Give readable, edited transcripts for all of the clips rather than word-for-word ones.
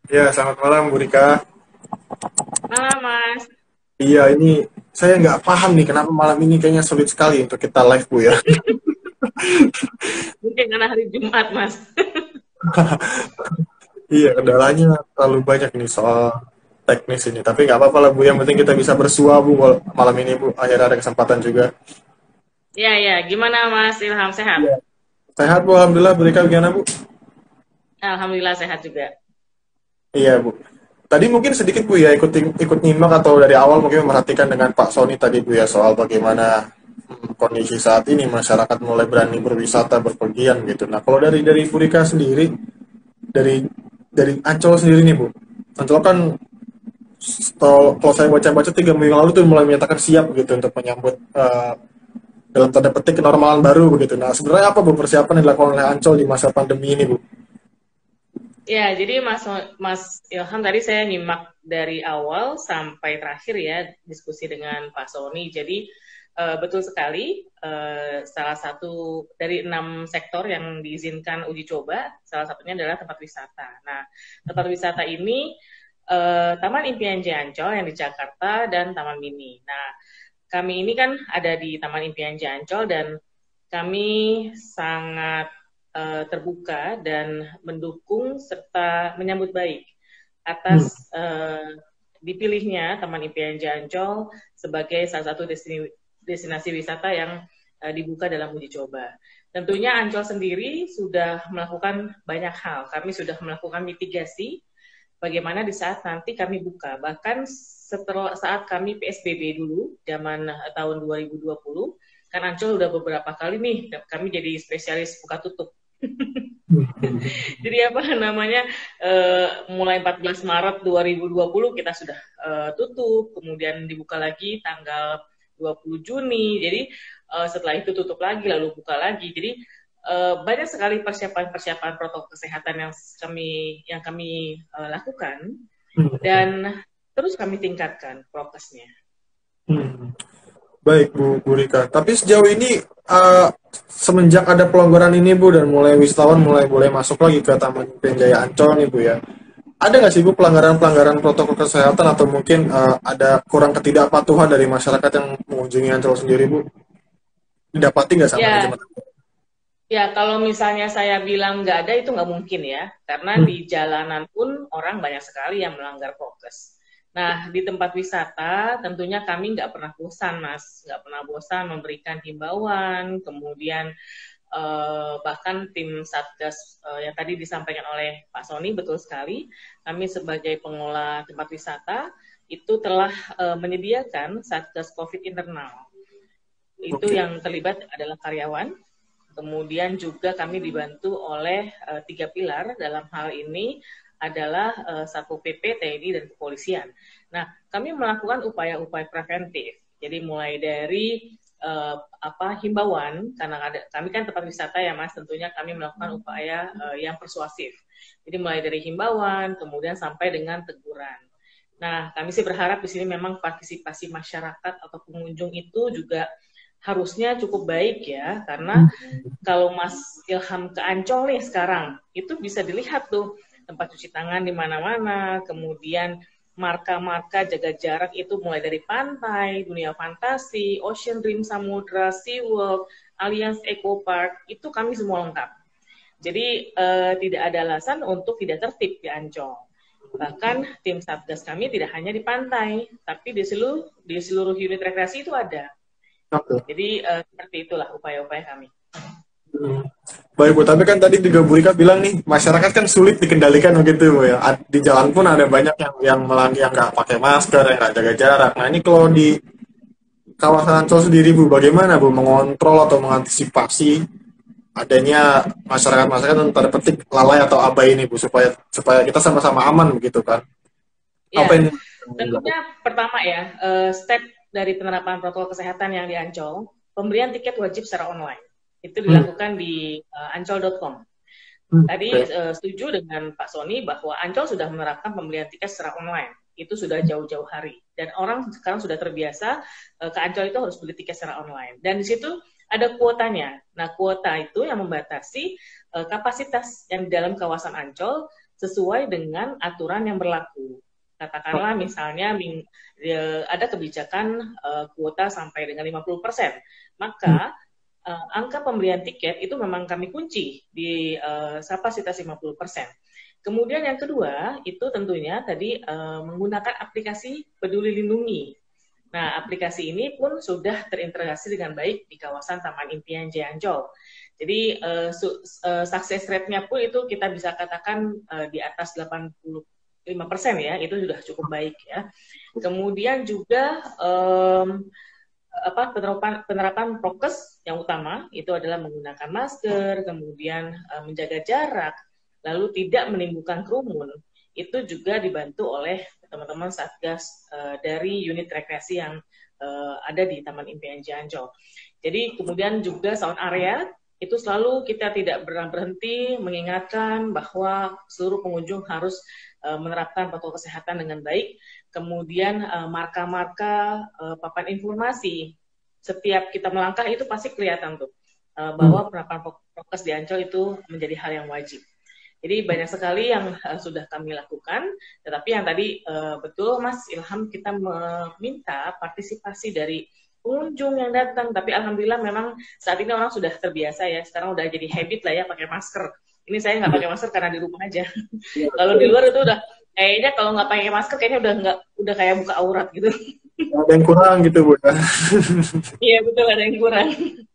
Ya, selamat malam Bu Rika. Malam, Mas. Iya, ini saya nggak paham nih kenapa malam ini kayaknya sulit sekali untuk kita live Bu ya. Mungkin karena hari Jumat, Mas. Iya, kendalanya terlalu banyak nih soal teknis ini. Tapi nggak apa-apa lah Bu, yang penting kita bisa bersua Bu malam ini Bu. Akhirnya ada kesempatan juga. Ya, ya. Gimana, Mas Ilham? Sehat? Iya. Sehat Bu, Alhamdulillah. Bu Rika gimana Bu? Alhamdulillah sehat juga. Iya Bu. Tadi mungkin sedikit Bu ya ikut nyimak atau dari awal mungkin memperhatikan dengan Pak Sony tadi Bu ya soal bagaimana kondisi saat ini masyarakat mulai berani berwisata berpergian gitu. Nah kalau dari Bu Rika sendiri dari Ancol sendiri nih Bu. Ancol kan kalau saya baca-baca 3 minggu lalu tuh mulai menyatakan siap gitu untuk menyambut dalam tanda petik kenormalan baru begitu. Nah sebenarnya apa Bu persiapan yang dilakukan oleh Ancol di masa pandemi ini Bu? Ya, jadi Mas Ilham tadi saya nyimak dari awal sampai terakhir ya diskusi dengan Pak Sony. Jadi betul sekali, salah satu dari 6 sektor yang diizinkan uji coba, salah satunya adalah tempat wisata. Nah, tempat wisata ini Taman Impian Jaya Ancol yang di Jakarta dan Taman Mini. Nah, kami ini kan ada di Taman Impian Jaya Ancol dan kami sangat terbuka dan mendukung serta menyambut baik Hmm. atas dipilihnya Taman Impian Jaya Ancol sebagai salah satu destinasi wisata yang dibuka dalam uji coba. Tentunya Ancol sendiri sudah melakukan banyak hal. Kami sudah melakukan mitigasi bagaimana di saat nanti kami buka. Bahkan setelah saat kami PSBB dulu, zaman tahun 2020, kan Ancol udah beberapa kali nih, kami jadi spesialis buka tutup. Jadi apa namanya, mulai 14 Maret 2020 kita sudah tutup, kemudian dibuka lagi tanggal 20 Juni, jadi setelah itu tutup lagi, lalu buka lagi. Jadi banyak sekali persiapan-persiapan protokol kesehatan yang kami lakukan dan terus kami tingkatkan prokesnya. Hmm. Baik Bu Rika. Tapi sejauh ini semenjak ada pelonggaran ini Bu dan mulai wisatawan mulai boleh masuk lagi ke Taman Impian Jaya Ancol nih Bu ya. Ada nggak sih Bu pelanggaran-pelanggaran protokol kesehatan atau mungkin ada kurang ketidakpatuhan dari masyarakat yang mengunjungi Ancol sendiri Bu? Didapati nggak sama Ya, manajemen? ya kalau misalnya saya bilang nggak ada itu nggak mungkin ya, karena Hmm. di jalanan pun orang banyak sekali yang melanggar prokes. Nah, di tempat wisata tentunya kami nggak pernah bosan, Mas. Nggak pernah bosan memberikan himbauan, kemudian bahkan tim Satgas yang tadi disampaikan oleh Pak Sony, betul sekali. Kami sebagai pengelola tempat wisata itu telah menyediakan Satgas COVID internal. Itu Oke. yang terlibat adalah karyawan. Kemudian juga kami dibantu oleh 3 pilar dalam hal ini adalah Satpol PP, TNI, dan Kepolisian. Nah, kami melakukan upaya-upaya preventif. Jadi mulai dari himbauan, karena kami kan tempat wisata ya Mas, tentunya kami melakukan upaya yang persuasif. Jadi mulai dari himbauan, kemudian sampai dengan teguran. Nah, kami sih berharap di sini memang partisipasi masyarakat atau pengunjung itu juga harusnya cukup baik ya, karena kalau Mas Ilham ke Ancol nih sekarang, itu bisa dilihat tuh tempat cuci tangan di mana-mana, kemudian marka-marka jaga jarak itu mulai dari pantai, dunia fantasi, Ocean Dream Samudra, SeaWorld, Allianz Eco Park, itu kami semua lengkap. Jadi tidak ada alasan untuk tidak tertib di Ancol. Bahkan tim Satgas kami tidak hanya di pantai, tapi di seluruh unit rekreasi itu ada. Oke. Jadi seperti itulah upaya-upaya kami. Hmm. Baik Bu, tapi kan tadi juga Bu Rika bilang nih masyarakat kan sulit dikendalikan begitu Bu ya. Di jalan pun ada banyak yang melanggar yang nggak pakai masker, yang nggak jaga jarak. Nah ini kalau di kawasan Ancol sendiri Bu, bagaimana Bu mengontrol atau mengantisipasi adanya masyarakat-masyarakat yang tanda petik lalai atau abai ini Bu supaya supaya kita sama-sama aman begitu kan? Apa Ya, ini? tentunya pertama ya, step dari penerapan protokol kesehatan yang di Ancol, pemberian tiket wajib secara online. Itu Hmm, dilakukan di ancol.com. Tadi oke. setuju dengan Pak Sony bahwa Ancol sudah menerapkan pembelian tiket secara online. Itu sudah jauh-jauh hari. Dan orang sekarang sudah terbiasa ke Ancol itu harus beli tiket secara online. Dan di situ ada kuotanya. Nah, kuota itu yang membatasi kapasitas yang di dalam kawasan Ancol sesuai dengan aturan yang berlaku. Katakanlah misalnya ada kebijakan kuota sampai dengan 50%, maka angka pembelian tiket itu memang kami kunci di kapasitas 50%. Kemudian yang kedua itu tentunya tadi menggunakan aplikasi Peduli Lindungi. Nah, aplikasi ini pun sudah terintegrasi dengan baik di kawasan Taman Impian Jaya Ancol. Jadi sukses rate-nya pun itu kita bisa katakan di atas 85% ya, itu sudah cukup baik ya. Kemudian juga penerapan prokes yang utama itu adalah menggunakan masker, kemudian menjaga jarak, lalu tidak menimbulkan kerumun. Itu juga dibantu oleh teman-teman Satgas dari unit rekreasi yang ada di Taman Impian Jaya Ancol. Jadi kemudian juga sound area itu selalu kita tidak berhenti mengingatkan bahwa seluruh pengunjung harus menerapkan protokol kesehatan dengan baik. Kemudian marka-marka papan informasi setiap kita melangkah itu pasti kelihatan tuh bahwa penerapan prokes di Ancol itu menjadi hal yang wajib. Jadi banyak sekali yang sudah kami lakukan, tetapi yang tadi betul Mas Ilham, kita meminta partisipasi dari pengunjung yang datang, tapi alhamdulillah memang saat ini orang sudah terbiasa ya, sekarang udah jadi habit lah ya pakai masker. Ini saya nggak pakai masker karena di rumah aja. Kalau di luar itu udah kayaknya kalau nggak pakai masker kayaknya udah kayak buka aurat gitu. Ada yang kurang gitu Bu. Iya betul, ada yang kurang.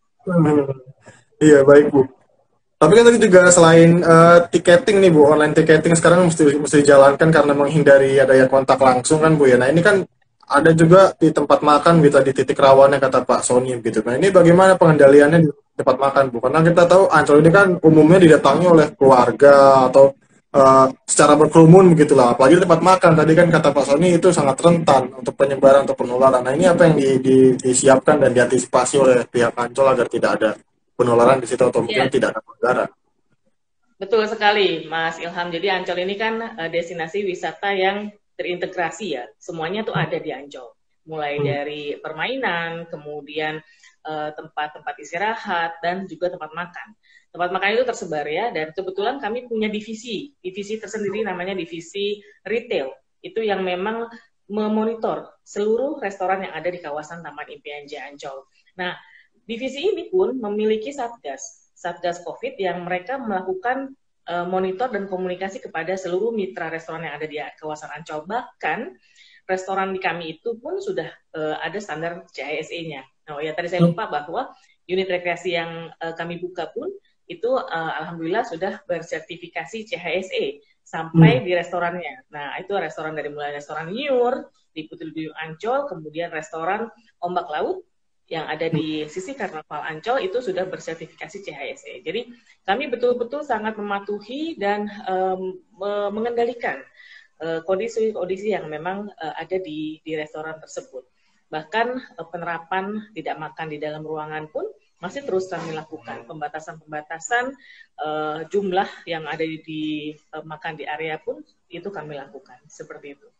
Iya baik Bu. Tapi kan tadi juga selain tiketing nih Bu, online tiketing sekarang mesti dijalankan karena menghindari adanya kontak langsung kan Bu ya. Nah ini kan ada juga di tempat makan gitu, di titik rawannya kata Pak Sony gitu. Nah ini bagaimana pengendaliannya di tempat makan Bu? Karena kita tahu Ancol ini kan umumnya didatangi oleh keluarga atau secara berkerumun begitulah. Apalagi di tempat makan tadi kan kata Pak Sony itu sangat rentan untuk penyebaran atau penularan. Nah ini apa yang disiapkan dan diantisipasi oleh pihak Ancol agar tidak ada penularan di situ atau mungkin tidak ada pelanggaran? Betul sekali Mas Ilham. Jadi Ancol ini kan destinasi wisata yang terintegrasi ya, semuanya tuh ada di Ancol. Mulai dari permainan, kemudian tempat-tempat istirahat, dan juga tempat makan. Tempat makan itu tersebar ya, dan kebetulan kami punya divisi tersendiri namanya divisi retail. Itu yang memang memonitor seluruh restoran yang ada di kawasan Taman Impian Jaya Ancol. Nah, divisi ini pun memiliki Satgas COVID yang mereka melakukan monitor dan komunikasi kepada seluruh mitra restoran yang ada di kawasan Ancol. Bahkan restoran di kami itu pun sudah ada standar CHSE-nya. Nah, ya tadi saya lupa bahwa unit rekreasi yang kami buka pun itu alhamdulillah sudah bersertifikasi CHSE sampai di restorannya. Nah, itu restoran dari mulai restoran Nyur di Putri Duyung Ancol, kemudian restoran Ombak Laut yang ada di sisi Karnaval Ancol itu sudah bersertifikasi CHSE. Jadi kami betul-betul sangat mematuhi dan mengendalikan kondisi-kondisi yang memang ada di restoran tersebut. Bahkan penerapan tidak makan di dalam ruangan pun masih terus kami lakukan. Pembatasan jumlah yang ada di makan di area pun itu kami lakukan. Seperti itu.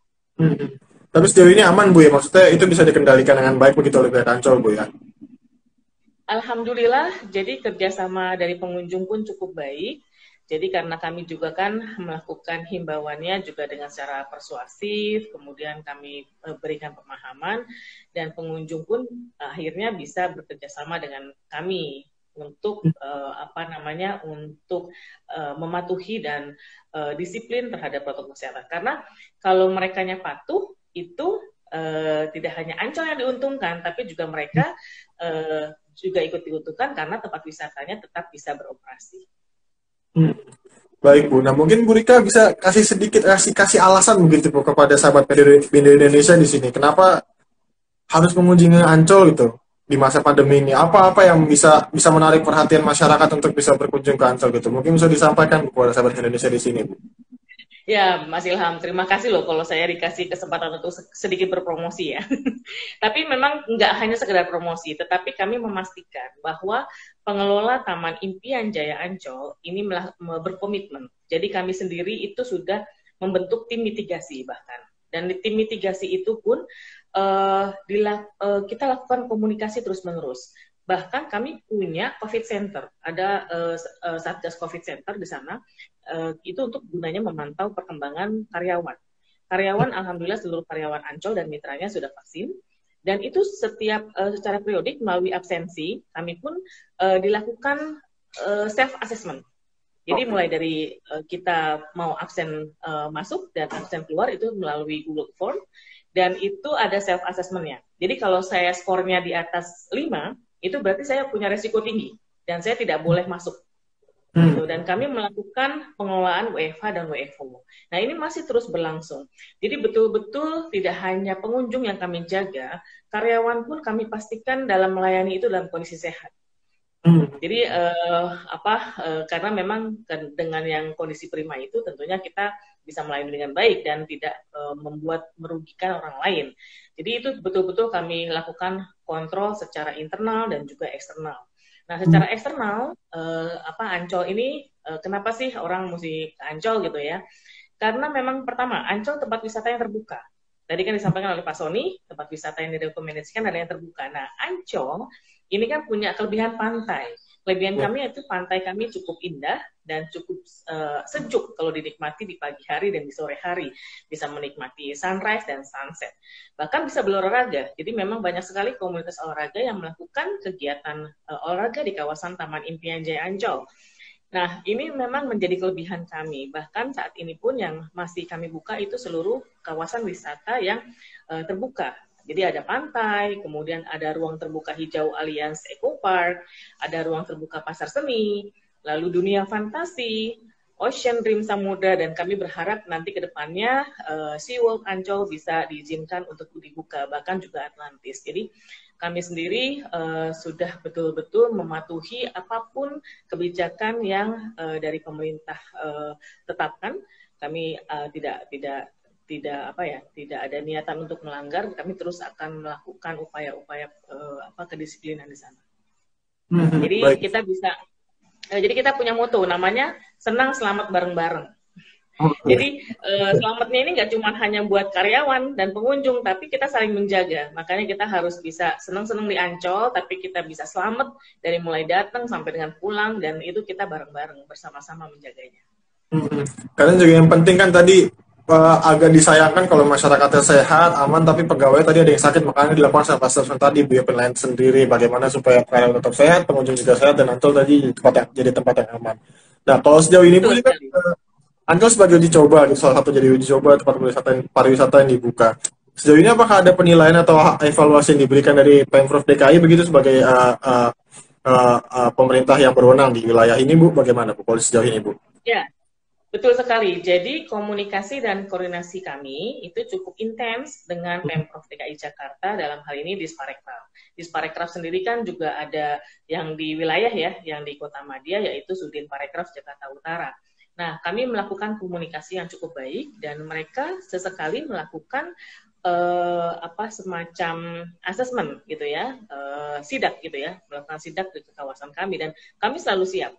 Tapi sejauh ini aman Bu ya, maksudnya itu bisa dikendalikan dengan baik begitu oleh pihak Ancol Bu ya? Alhamdulillah, jadi kerjasama dari pengunjung pun cukup baik. Jadi karena kami juga kan melakukan himbauannya juga dengan secara persuasif, kemudian kami berikan pemahaman, dan pengunjung pun akhirnya bisa bekerjasama dengan kami untuk untuk mematuhi dan disiplin terhadap protokol kesehatan. Karena kalau merekanya patuh, itu tidak hanya Ancol yang diuntungkan, tapi juga mereka juga ikut diuntungkan karena tempat wisatanya tetap bisa beroperasi. Baik Bu, nah mungkin Bu Rika bisa kasih alasan begitu Bu kepada sahabat Pindu Indonesia di sini, kenapa harus mengunjungi Ancol gitu di masa pandemi ini? Apa yang bisa menarik perhatian masyarakat untuk bisa berkunjung ke Ancol gitu? Mungkin bisa disampaikan kepada sahabat Indonesia di sini Bu. Ya, Mas Ilham, terima kasih loh kalau saya dikasih kesempatan untuk sedikit berpromosi ya. Tapi memang nggak hanya sekedar promosi, tetapi kami memastikan bahwa pengelola Taman Impian Jaya Ancol ini berkomitmen. Jadi kami sendiri itu sudah membentuk tim mitigasi bahkan. Dan di tim mitigasi itu pun kita lakukan komunikasi terus-menerus. Bahkan kami punya COVID Center, ada Satgas COVID Center di sana, itu untuk gunanya memantau perkembangan karyawan. Karyawan, alhamdulillah seluruh karyawan Ancol dan mitranya sudah vaksin, dan itu setiap secara periodik melalui absensi, kami pun dilakukan self-assessment. Jadi mulai dari kita mau absen masuk dan absen keluar itu melalui Google Form, dan itu ada self-assessment-nya. Jadi kalau saya skornya di atas 5, itu berarti saya punya resiko tinggi dan saya tidak boleh masuk. Gitu. Dan kami melakukan pengelolaan WFH dan WFO. Nah, ini masih terus berlangsung. Jadi betul-betul tidak hanya pengunjung yang kami jaga, karyawan pun kami pastikan dalam melayani itu dalam kondisi sehat. Jadi karena memang dengan yang kondisi prima itu tentunya kita bisa melayani dengan baik dan tidak membuat merugikan orang lain. Jadi itu betul-betul kami lakukan kontrol secara internal dan juga eksternal. Nah, secara eksternal Ancol ini kenapa sih orang mesti ke Ancol gitu ya? Karena memang pertama Ancol tempat wisata yang terbuka. Tadi kan disampaikan oleh Pak Sony, tempat wisata yang direkomendasikan adalah yang terbuka. Nah, Ancol ini kan punya kelebihan pantai. Kelebihan kami itu pantai kami cukup indah dan cukup sejuk kalau dinikmati di pagi hari dan di sore hari. Bisa menikmati sunrise dan sunset. Bahkan bisa berolahraga. Jadi memang banyak sekali komunitas olahraga yang melakukan kegiatan olahraga di kawasan Taman Impian Jaya Ancol. Nah, ini memang menjadi kelebihan kami. Bahkan saat ini pun yang masih kami buka itu seluruh kawasan wisata yang terbuka. Jadi ada pantai, kemudian ada ruang terbuka hijau Alliance Eco Park, ada ruang terbuka pasar seni, lalu dunia fantasi, Ocean Dream Samudra, dan kami berharap nanti ke depannya SeaWorld Ancol bisa diizinkan untuk dibuka, bahkan juga Atlantis. Jadi kami sendiri sudah betul-betul mematuhi apapun kebijakan yang dari pemerintah tetapkan. Kami tidak ada niatan untuk melanggar. Kami terus akan melakukan upaya-upaya kedisiplinan di sana. Jadi baik. Jadi kita punya moto namanya senang selamat bareng-bareng. Jadi selamatnya ini nggak cuma hanya buat karyawan dan pengunjung, tapi kita saling menjaga. Makanya kita harus bisa senang-senang di Ancol, tapi kita bisa selamat dari mulai datang sampai dengan pulang, dan itu kita bareng-bareng bersama-sama menjaganya. Karena juga yang penting kan tadi agak disayangkan kalau masyarakatnya sehat, aman, tapi pegawai tadi ada yang sakit, makanya dilakukan self-assessment tadi, Bu, penilaian sendiri bagaimana supaya karyawan tetap sehat, pengunjung juga sehat, dan Ancol tadi jadi tempat yang aman. Nah, kalau sejauh ini Bu, Ancol sebagai uji coba, salah satu jadi uji coba tempat pariwisata yang dibuka. Sejauh ini apakah ada penilaian atau evaluasi yang diberikan dari Pemprov DKI begitu sebagai pemerintah yang berwenang di wilayah ini, Bu? Bagaimana Bu, kalau sejauh ini, Bu? Ya. Betul sekali. Jadi komunikasi dan koordinasi kami itu cukup intens dengan Pemprov DKI Jakarta dalam hal ini Disparekraf. Disparekraf sendiri kan juga ada yang di wilayah ya, yang di Kota Madia yaitu Sudin Parekraf Jakarta Utara. Nah, kami melakukan komunikasi yang cukup baik dan mereka sesekali melakukan semacam asesmen gitu ya, sidak gitu ya, melakukan sidak di kawasan kami dan kami selalu siap.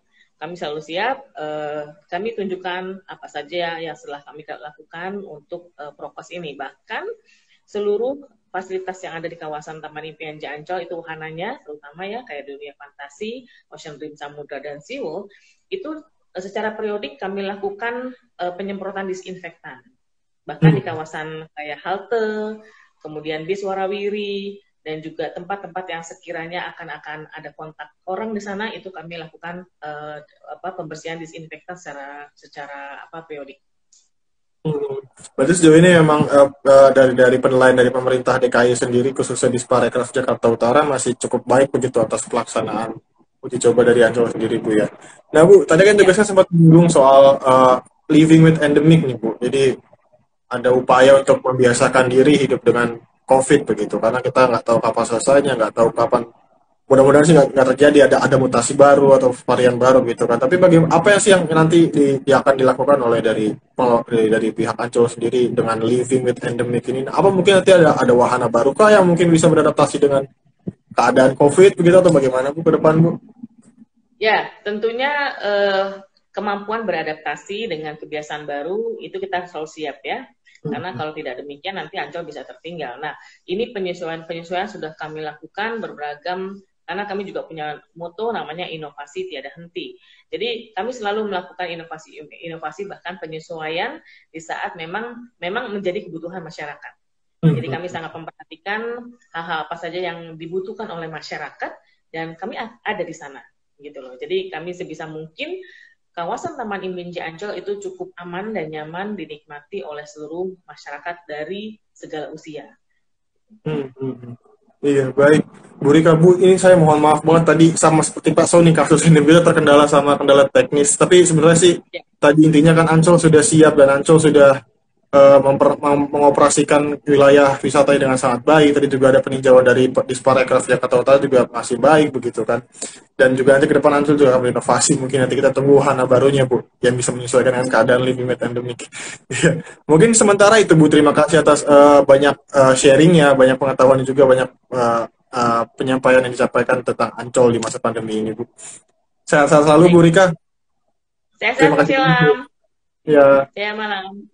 Kami tunjukkan apa saja yang setelah kami lakukan untuk prokes ini. Bahkan seluruh fasilitas yang ada di kawasan Taman Impian Jaya Ancol itu wahananya, terutama ya kayak dunia fantasi, Ocean Dream Samudra, dan SeaWorld, itu secara periodik kami lakukan penyemprotan disinfektan. Bahkan di kawasan kayak halte, kemudian bis Warawiri, dan juga tempat-tempat yang sekiranya akan ada kontak orang di sana itu kami lakukan pembersihan disinfektan secara periodik. Berarti sejauh ini memang dari penilaian dari pemerintah DKI sendiri khususnya di Disparekraf Jakarta Utara masih cukup baik begitu atas pelaksanaan uji coba dari Ancol sendiri, Bu ya. Nah, Bu, tadi kan juga saya sempat menyinggung soal living with endemic nih, Bu. Jadi ada upaya untuk membiasakan diri hidup dengan COVID begitu, karena kita nggak tahu kapan selesainya, nggak tahu kapan, mudah-mudahan sih nggak terjadi ada mutasi baru atau varian baru gitu kan. Tapi apa sih yang nanti akan dilakukan oleh dari pihak Ancol sendiri dengan living with endemic ini? Apa mungkin nanti ada wahana baru kah yang mungkin bisa beradaptasi dengan keadaan COVID begitu atau bagaimana, Bu, ke depan, Bu? Ya, tentunya kemampuan beradaptasi dengan kebiasaan baru itu kita selalu siap ya. Karena kalau tidak demikian nanti Ancol bisa tertinggal. Nah, ini penyesuaian sudah kami lakukan berberagam karena kami juga punya moto namanya inovasi tiada henti. Jadi kami selalu melakukan inovasi bahkan penyesuaian di saat memang menjadi kebutuhan masyarakat. Jadi kami sangat memperhatikan hal-hal apa saja yang dibutuhkan oleh masyarakat dan kami ada di sana gitu loh. Jadi kami sebisa mungkin kawasan Taman Impian Ancol itu cukup aman dan nyaman dinikmati oleh seluruh masyarakat dari segala usia. Iya, baik. Bu Rika, Bu, ini saya mohon maaf banget tadi sama seperti Pak Sony kasus ini bila terkendala sama kendala teknis. Tapi sebenarnya sih Ya, tadi intinya kan Ancol sudah siap dan Ancol sudah mengoperasikan wilayah wisata dengan sangat baik. Tadi juga ada peninjauan dari Disparekraf Jakarta Utara juga masih baik begitu kan. Dan juga nanti ke depan Ancol juga akan berinovasi. Mungkin nanti kita tunggu wahana barunya Bu yang bisa menyesuaikan dengan keadaan living with endemic. Iya. Mungkin sementara itu Bu, terima kasih atas banyak sharingnya, banyak pengetahuan dan juga banyak penyampaian yang disampaikan tentang Ancol di masa pandemi ini Bu. Sehat-sehat selalu Bu baik. Rika. Sehat-sehat Terima Mas kasih Bu. Ilham. Ya. Saya malam.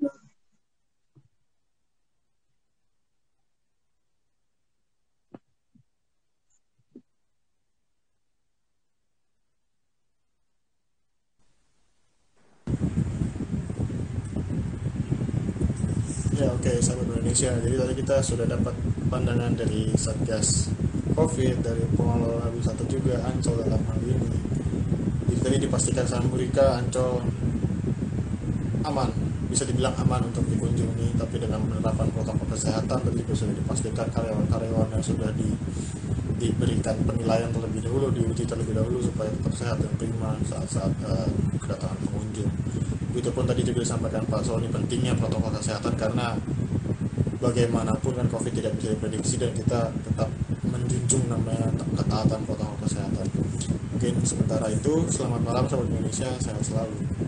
Ya, oke, sahabat Indonesia. Jadi tadi kita sudah dapat pandangan dari Satgas COVID, dari pengelola wisata juga Ancol dalam hal ini. Jadi tadi dipastikan sama Burika, Ancol aman, bisa dibilang aman untuk dikunjungi, tapi dengan penerapan protokol kesehatan tadi juga sudah dipastikan karyawan-karyawan yang sudah diberikan penilaian terlebih dahulu, diuji terlebih dahulu supaya tetap sehat dan prima saat-saat kedatangan pengunjung. Begitupun tadi juga disampaikan Pak Sony pentingnya protokol kesehatan karena bagaimanapun kan COVID tidak bisa diprediksi dan kita tetap menjunjung namanya ketaatan protokol kesehatan. Mungkin sementara itu, selamat malam sahabat Indonesia, sehat selalu.